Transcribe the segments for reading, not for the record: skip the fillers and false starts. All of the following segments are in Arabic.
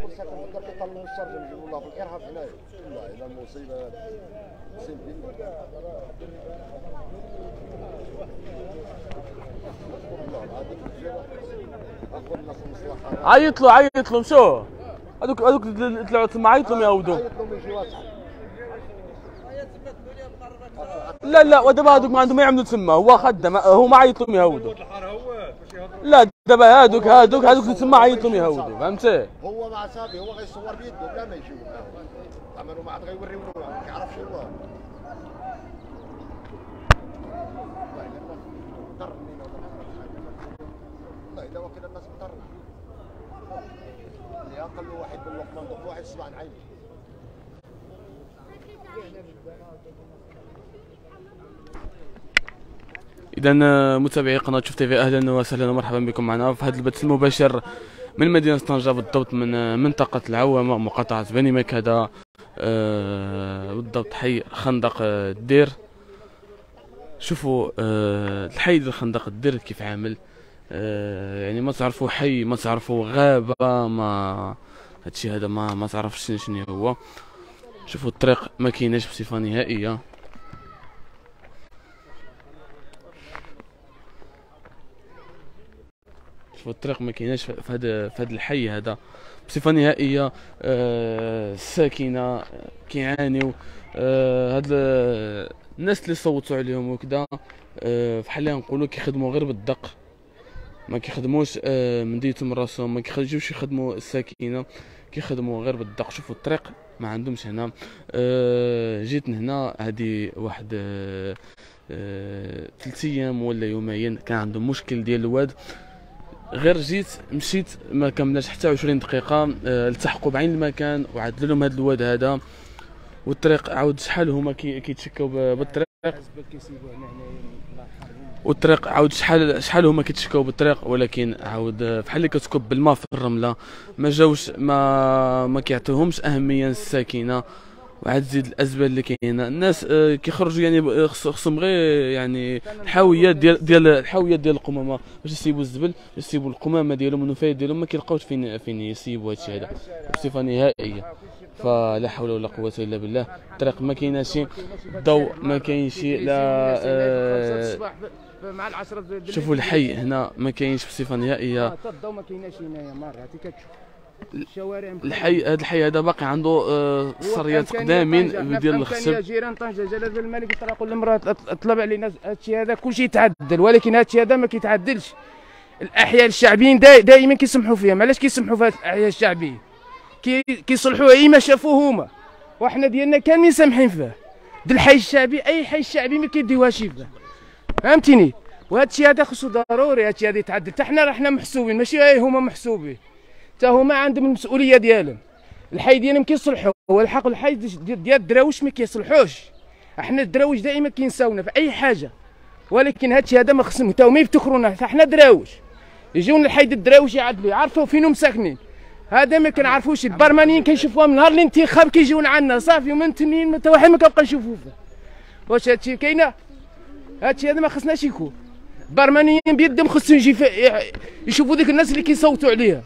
ساكن في الدار كيطلبوا الشرجم يجيبوا الله في الارهاب هنايا. والله الا المصيبه اقسم بالله. والله العظيم اخو الناس المصلحه عيط له مشو هذوك طلعوا تما عيط لهم يا ودو. عيط لهم يجي واسع. لا ودابا هذوك ما عندهم ما يعملوا تما، هو خدام هو ما عيط لهم يهودوا. لا دابا هذوك تما عيط لهم يهودوا، فهمتي؟ هو مع صافي هو غيصور بيده بلا ما يجيو عملوا ما عاد غيوريو له ما كيعرفش هو. والله الا وكيل الناس مضرنا. اللي اقل واحد باللقمه نضرب واحد صباع عيني. إذا متابعي قناة شوف تيفي، أهلا وسهلا ومرحبا بكم معنا في هذا البث المباشر من مدينة طنجة، بالضبط من منطقة العوامة مقاطعة بني مكادة، بالضبط حي خندق الدير. شوفوا الحي ديال خندق الدير كيف عامل، يعني ما تعرفوا حي، ما تعرفوا غابة، ما هادشي هذا ما تعرفش شنو هو. شوفوا الطريق ما كايناش بصفة نهائية. شوفوا الطريق ما كايناش في هذا الحي هذا بصفه نهائيه. الساكنه كيعانيو، هاد الناس اللي صوتوا عليهم وكذا بحال اللي نقولوا كيخدموا غير بالدق، ما كيخدموش من ديتهم من راسهم، ما كيخرجوش يخدموا الساكنه، كيخدموا غير بالدق. شوفوا الطريق ما عندهمش هنا. جيت هنا هذه واحد 3 ايام ولا يومين كان عندهم مشكل ديال الواد، غير جيت مشيت ما كملناش حتى 20 دقيقه التحقوا بعين المكان وعدلوا لهم هذا الواد هذا. والطريق عاود شحال هما كيتشكاو بالطريق، والطريق عاود شحال هما كيتشكاو بالطريق، ولكن عاود بحال اللي كتكب بالماء في الرمله، ما جاوش ما كيعطيوهمش اهميه الساكنه. وعاد تزيد الازبال اللي كاينه، الناس كيخرجوا يعني خصهم غير يعني الحاويات ديال القمامه باش يسيبوا الزبل، باش يسيبوا القمامه ديالهم والنفايات ديالهم، ما كيلقاوش فين يسيبوا هادشي هذا بصفه نهائيه. فلا حول ولا قوه الا بالله. الطريق ما كايناش، الضوء ما كاينش، لا مع العشرة. شوفوا الحي هنا ما كاينش بصفه نهائيه، حتى الضوء ما كايناش هنايا مره، عرفتي كتشوف الشوارع الحي هذا باقي عنده صريات قدامين ديال الخشب. يا جيران طنجه جلال الملك يطرقوا للمراه طلب علينا هادشي هذا كلشي يتعدل، ولكن هادشي هذا ما كيتعدلش. الاحياء الشعبيين دائما كيسمحوا فيهم. علاش كيسمحوا في الاحياء الشعبيه؟ كيصلحوها اي ما شافوه هما، وحنا ديالنا كاملين سامحين فيه. الحي الشعبي اي حي شعبي ما كيديوهاش فيه، فهمتيني؟ وهادشي هذا خصو ضروري هادشي هذا يتعدل. حتى حنا راحنا محسوبين، ماشي غير هما محسوبين، حتى هما عندهم المسؤوليه ديالهم. الحي ديالهم كيصلحوا، هو الحق الحي ديال الدراوش ما كيصلحوش. احنا الدراوش دائما كينساونا في اي حاجه، ولكن هادشي هذا ما خصهم حتى هما يفتكرونا. حنا دراوش يجيونا الحي ديال الدراوش يعدلوا، يعرفوا فينهم ساكنين. هذا ما كنعرفوش. البرمانيين كنشوفوها من نهار الانتخاب كيجيونا عندنا صافي، ومن تنين حتى واحد ما كنبقى نشوفوه. واش هادشي كاينه؟ هادشي هذا ما خصناش يكون. البرمانيين بيدهم خصهم يشوفوا ديك الناس اللي كيصوتوا عليها،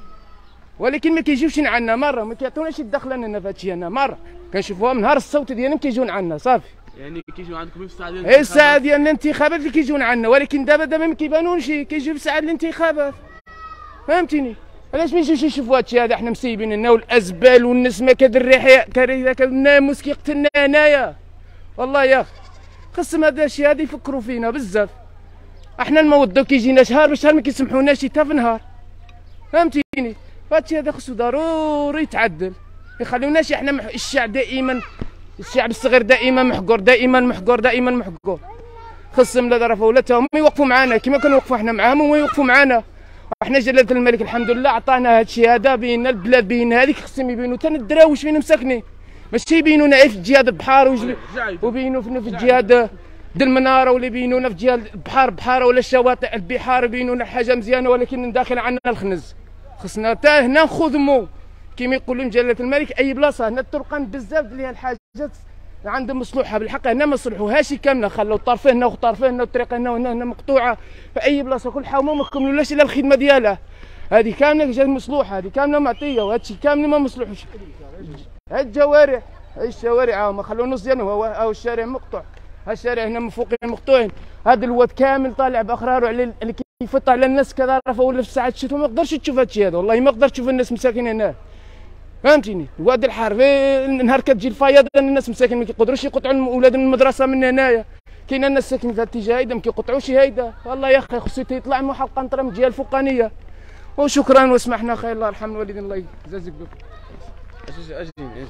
ولكن ما كيجيوش عندنا مره، ما كيعطوناش الدخل لنا في هادشي. انا مره كنشوفوها من نهار الصوت ديالهم كيجيون عندنا صافي. يعني كيجيو عندكم في الساعه ديال الانتخابات؟ الساعه ديال الانتخابات اللي كيجيون عندنا، ولكن دابا ما كيبانونش، كيجيو في ساعه الانتخابات، فهمتيني؟ علاش ما يجيوش يشوفوا هادشي هذا؟ حنا مسيبين لنا، والازبال والنسمه كدير الريحه الناموس كيقتلنا هنايا. والله يا اخي خصهم هذا الشيء هذا يفكروا فينا بزاف. احنا الموظف كيجينا شهر بشهر ما كيسمحوناش حتى في نهار، فهمتيني؟ هادشي هذا خصو ضروري يتعدل. ما يخليوناش احنا الشعب دائما، الشعب الصغير دائما محقور، دائما محقور، دائما محقور. خصهم لا ظرفوا ولا هم يوقفوا معنا كما كنوقفوا احنا معاهم، وما يوقفوا معنا. وحنا جلاله الملك الحمد لله عطانا هادشي هذا، بينا البلاد بينا هذيك خصهم يبينوا حتى الدراوش فين مساكنين، ماشي يبينونا غير في جهه البحار وبينوا في جهه ديال المناره، ولا يبينونا في جهه البحار بحاره ولا الشواطئ البحار يبينونا حاجه مزيانه، ولكن من داخل عندنا الخنز. خصنا حتى هنا نخدموا كما يقول لهم جلاله الملك. اي بلاصه هنا الطرقان بزاف ديال الحاجات عندهم مصلوحه بالحق، هنا ما صلحوهاش كامله، خلوا الطرف هنا وطرف هنا والطريق هنا وهنا مقطوعه في اي بلاصه. كل حومه ما كملولاش الا الخدمه ديالها. هذه كامله جات مصلوحه، هذه كامله معطيه، وهذا الشيء كامل ما مصلوحش. هاد الجوارح، هاي الشوارع ما خلوا نص ديالهم، هو الشارع مقطوع، ها الشارع هنا من فوق مقطوعين، هذا الواد كامل طالع باخرارو على اللي كيفط على الناس كذا راه ولا في ساعات الشتاء ما يقدرش تشوف هذا الشيء هذا، والله ما يقدر تشوف الناس مساكين هنا، فهمتيني؟ واد الحار نهار كتجي الفياض الناس مساكين ما كيقدروش يقطعوا ولادهم من المدرسه من هنايا، كاين الناس ساكنين في هذا الاتجاه هيدا ما كيقطعوش هيدا، والله يا اخي خصو يطلع من حلقه نطره من الجهه الفوقانيه. وشكرا واسمحنا خير، الله يرحم الوالدين الله يجازيك بك. اجيني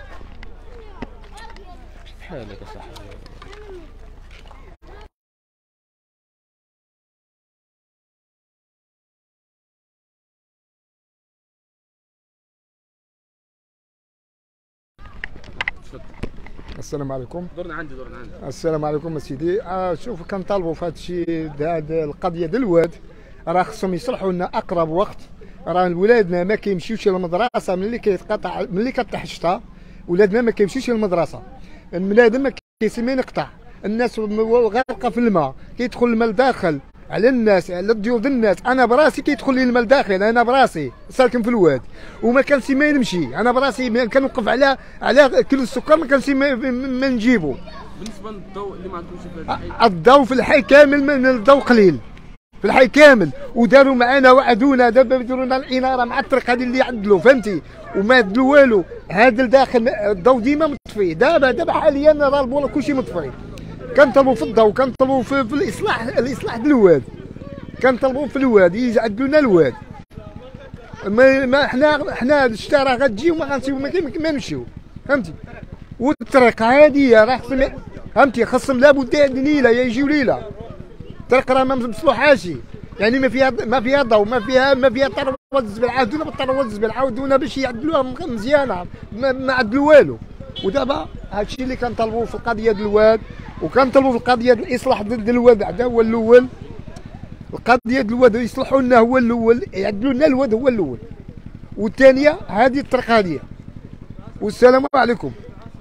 بحالك اصاحبي. السلام عليكم. دورنا عندي. السلام عليكم اسيدي. شوف كنطالبوا في هذا الشيء، هذه القضيه ديال الواد راه خصهم يصلحوا لنا اقرب وقت. راه ولادنا ما كيمشيوش للمدرسه ملي كطيح الشتا، ولادنا ما كيمشيوش للمدرسه، البنادم ما كيسمى يقطع، الناس غارقه في الماء، كيدخل الماء لداخل على الناس، على الضيوف ديال الناس. انا براسي كيدخل لي الماء لداخل، انا براسي ساكن في الواد وما كنسي ما نمشي، انا براسي كنوقف على كيلو السكر ما كنسي ما نجيبو. بالنسبه للضوء اللي ما عندكمش في الحي، الضوء في الحي كامل، من الضوء قليل في الحي كامل، وداروا معنا وعدونا دابا يديروا لنا الاناره مع الطريق هذه اللي يعدلوا، فهمتي؟ وما دلوا والو، هذا الداخل الضوء ديما مطفي، دابا حاليا راه البوله كلشي مطفي. كنطلبوا في الضوء، كنطلبوا في الاصلاح ديال الواد، كنطلبوا في الواد يعدلوا لنا الواد. ما حنا الشتا راه غتجي وما غنمشيو ما نمشيو، فهمتي؟ والطريق هذه راه فهمتي خصهم لابد ليله يجيو ليله، الطريق راه ما مصلوحاش، يعني ما فيها ضوء، ما فيها طروات الزبال، عاودونا بالطروات الزبال، عاودونا باش يعدلوها مزيانه، ما عدلوا والو. ودابا هادشي اللي كنطلبوا في القضيه ديال الواد، وكنطلبوا في القضيه ديال الاصلاح ديال الواد بعدا هو الاول. القضيه ديال الواد يصلحوا لنا هو الاول، يعدلوا لنا الواد هو الاول، والثانيه هذه الطريق هذه. والسلام عليكم.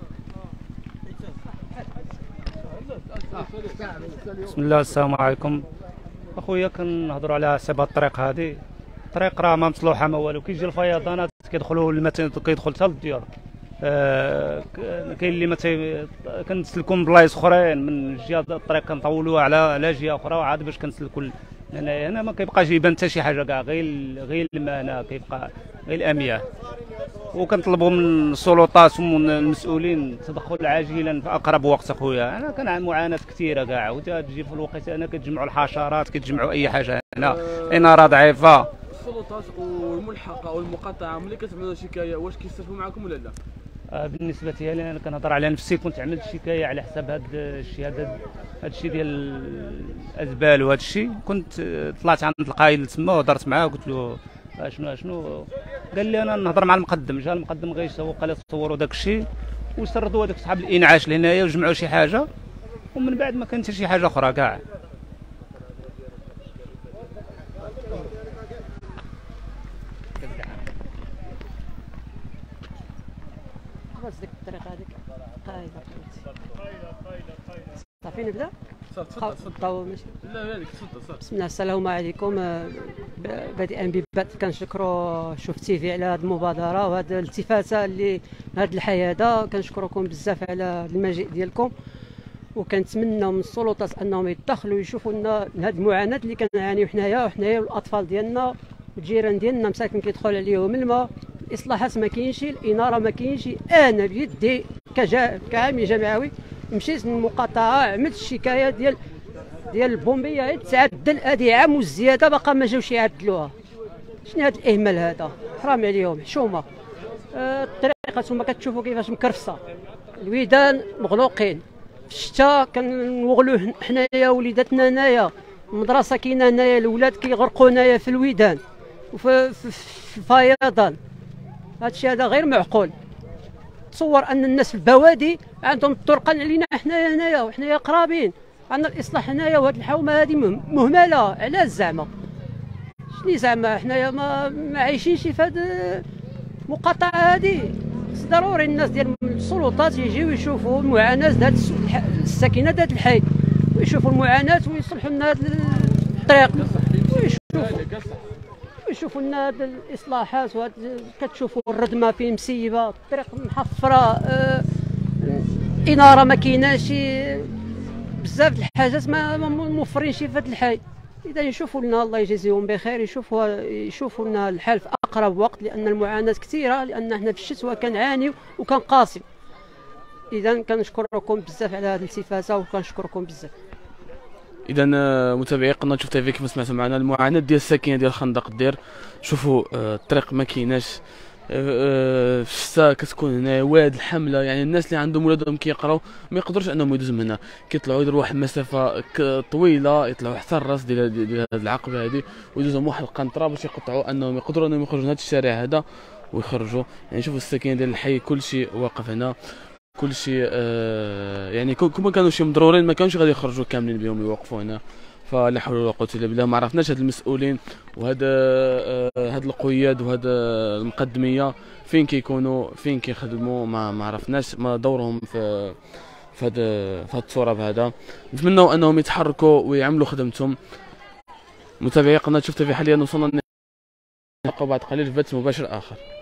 بسم الله، السلام عليكم. اخويا كنهضروا على حساب الطريق هذه، الطريق راه ما مصلوحه ما والو، كيجي الفيضانات كيدخلوا الماء كيدخل حتى للديار. كاين اللي كنسلكوا من بلايص اخرين من جهه الطريق كنطولوها على جهه اخرى، وعاد باش كنسلكوا هنا ما كيبقاش يبان حتى شي حاجه كاع، غير الماء هنا كيبقى غير الامياه. وكنطلبوا من السلطات ومن المسؤولين تدخل عاجلا في اقرب وقت. اخويا انا كان معاناه كثيره كاع، وتجي في الوقت هنا كتجمعوا الحشرات، كتجمعوا اي حاجه هنا، اناره ضعيفه. السلطات والملحقه والمقاطعه ملي كتعملوا شكايه واش كيصرفوا معكم ولا لا؟ بالنسبه لي انا كنهضر على نفسي، كنت عملت شكايه على حساب هذا الشيء، هذا الشيء ديال الازبال وهذا الشيء. كنت طلعت عند القايد تما وهضرت معاه وقلت له شنو، قال لي انا نهضر مع المقدم. جا المقدم غيسوق لي تصوروا داك الشيء وسردوا هذوك صحاب الانعاش لهنايا وجمعوا شي حاجه، ومن بعد ما كانت شي حاجه اخرى كاع. خلاص ديك الطريقه هذيك قايده صافي نبدا. تفضل. ماشي لا هذيك تفضل. بسم الله، السلام عليكم. بادئا ببدء كنشكروا شوف تيفي على هذه المبادره وهذه الالتفاته اللي هذا الحي هذا، كنشكركم بزاف على المجيء ديالكم، وكنتمنوا من السلطات انهم يتدخلوا يشوفوا لنا هذه المعاناه اللي كنعانيو حنايا والاطفال ديالنا والجيران ديالنا مساكن كيدخل عليهم الماء. الاصلاحات ما كاينش، الاناره ما كاينش. انا بيدي كعامل جمعوي مشيت للمقاطعه، عملت الشكايه ديال البومبيه تعدل، هذه عام والزياده باقا ما جاوش يعدلوها. شنو هذا الاهمال هذا؟ حرام عليهم، حشومه. الطريقه نتوما كتشوفوا كيفاش مكرفسه، الويدان مغلوقين في الشتاء، كنوغلوه حنايا وليداتنا هنايا، المدرسه كاينه هنايا، الاولاد كيغرقوا هنايا في الويدان وفي الفيضان. هذا الشيء هذا غير معقول. تصور ان الناس في البوادي عندهم الطرقان علينا حنايا هنايا، وحنايا قرابين عندنا الاصلاح هنايا، وهذه الحومه هذه مهمله. علاش زعما؟ شنو زعما حنايا ما عايشينش في هذه المقاطعه هذه؟ ضروري الناس ديال السلطات يجيو يشوفوا المعاناه ديال الساكنه ديال الحي، ويشوفوا المعاناه ويصلحوا لنا هذا الطريق، يشوفوا لنا هاد الاصلاحات كتشوفوا الردمه فيه مسيبه، الطريق محفره، اناره ما كايناش، بزاف د الحاجات ما موفرين شي في هذا الحي. اذا يشوفوا لنا الله يجازيهم بخير، يشوفوا لنا الحل في اقرب وقت، لان المعاناه كثيره، لان احنا في الشتوى كنعانيو وكنقاسم. اذا كنشكركم بزاف على هذه الالتفاته وكنشكركم بزاف. اذا متابعي قناه شوف تيفي كيف سمعتوا معنا المعاناه ديال الساكنه ديال خندق الدير. شوفوا الطريق ما كايناش، في الشتاء كتكون هنا واد الحمله، يعني الناس اللي عندهم ولادهم كيقراو ما يقدروش انهم يدوزوا من هنا، كيطلعوا يديروا واحد المسافه طويله، يطلعوا حتى الراس ديال هذه العقبه هذه ويدوزوا واحد القنطره باش يقطعوا انهم يقدروا انهم يخرجوا من هذا الشارع هذا ويخرجوا. يعني شوفوا الساكنه ديال الحي كلشي واقف هنا، كلشي يعني كون كانوا شي مضرورين ما كانوش غادي يخرجوا كاملين بهم يوقفوا هنا. فلا حول ولا قوه الا بالله. ما عرفناش هاد المسؤولين وهاد هاد القياد وهاد المقدميه فين كيكونوا، فين كيخدموا، ما عرفناش ما دورهم في هاد التراب هذا. نتمنوا انهم يتحركوا ويعملوا خدمتهم. متابعي قناه شوف تيفي حاليا وصلنا بعد قليل في بث مباشر اخر.